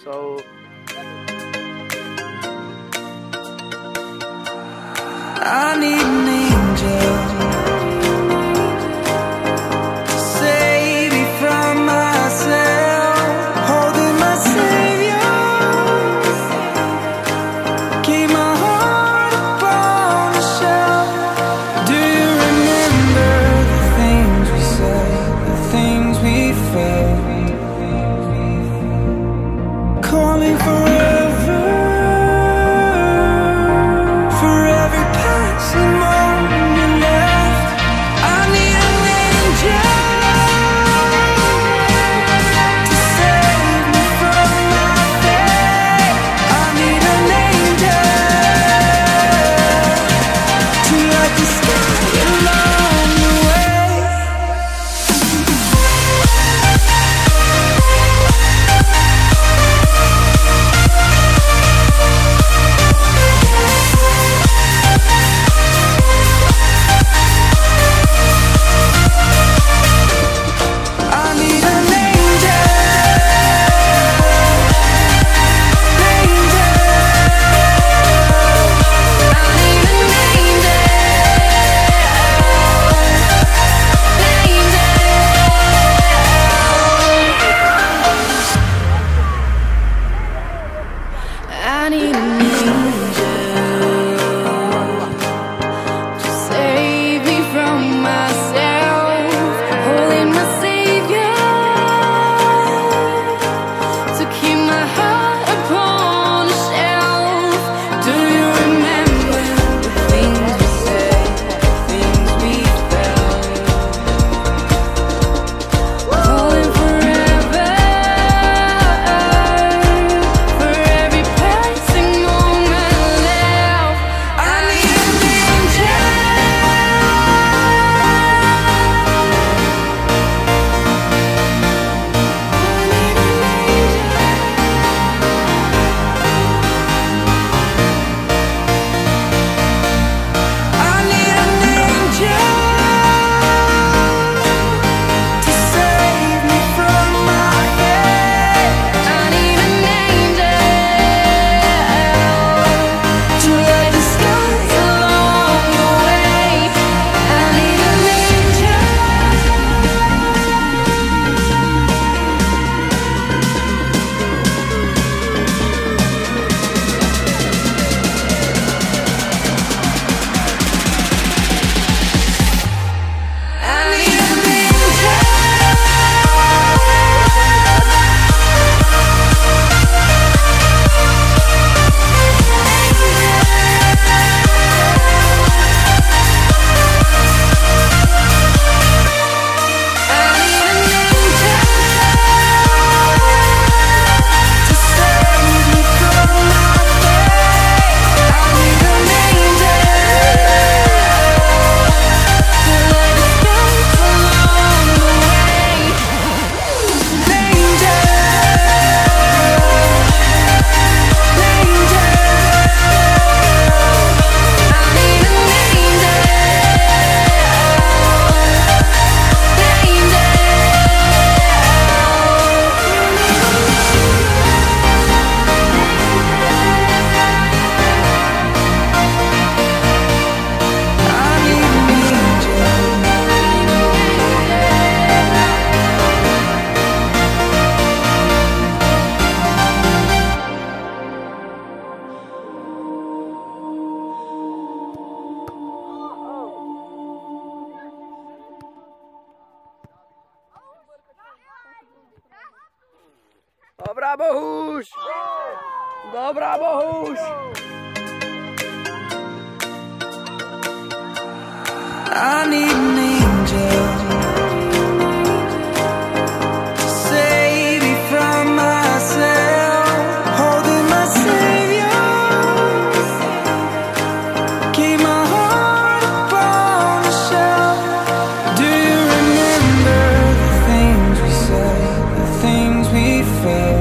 So I need an angel to save me from myself, holding my savior, keep my heart upon the shelf. Do you remember the things we said, the things we felt, calling forever, for every passing moment you left. I need an angel to save me from my fate. I need an angel to light the sky along the way. I need an angel to save me from myself, holding my savior, to keep my heart upon the shelf. Do you remember the things we said, the things we felt, calling forever, for every passing moment left. I need an angel. I need an angel to save me from my fate. I need an angel to light the sky along the way. I need an angel. I need an Dobra Bohuś! Dobra Bohuś! I need an angel to save me from myself, holding my savior, keep my heart upon the shelf. Do you remember the things we said, the things we felt,